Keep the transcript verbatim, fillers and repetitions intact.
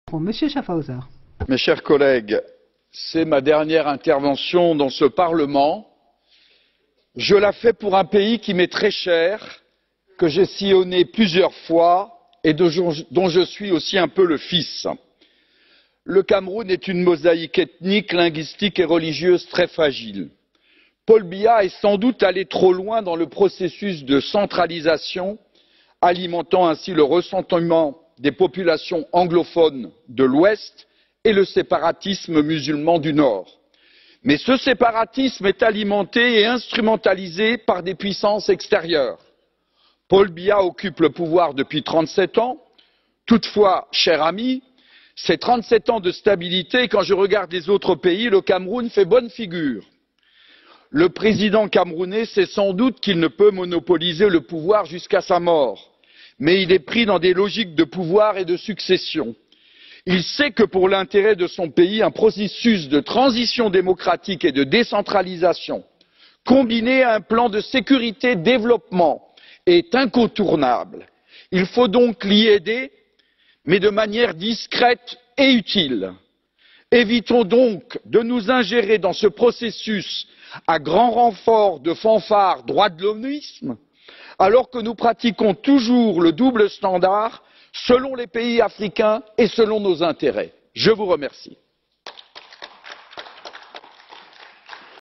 Monsieur Schaffhauser. Mes chers collègues, c'est ma dernière intervention dans ce Parlement. Je la fais pour un pays qui m'est très cher, que j'ai sillonné plusieurs fois et dont je suis aussi un peu le fils. Le Cameroun est une mosaïque ethnique, linguistique et religieuse très fragile. Paul Biya est sans doute allé trop loin dans le processus de centralisation, alimentant ainsi le ressentiment des populations anglophones de l'Ouest et le séparatisme musulman du Nord. Mais ce séparatisme est alimenté et instrumentalisé par des puissances extérieures. Paul Biya occupe le pouvoir depuis trente-sept ans. Toutefois, cher ami, ces trente-sept ans de stabilité, quand je regarde les autres pays, le Cameroun fait bonne figure. Le président camerounais sait sans doute qu'il ne peut monopoliser le pouvoir jusqu'à sa mort, mais il est pris dans des logiques de pouvoir et de succession. Il sait que pour l'intérêt de son pays, un processus de transition démocratique et de décentralisation, combiné à un plan de sécurité et de développement, est incontournable. Il faut donc l'y aider, mais de manière discrète et utile. Évitons donc de nous ingérer dans ce processus à grand renfort de fanfares droits de l'hommisme, alors que nous pratiquons toujours le double standard selon les pays africains et selon nos intérêts. Je vous remercie.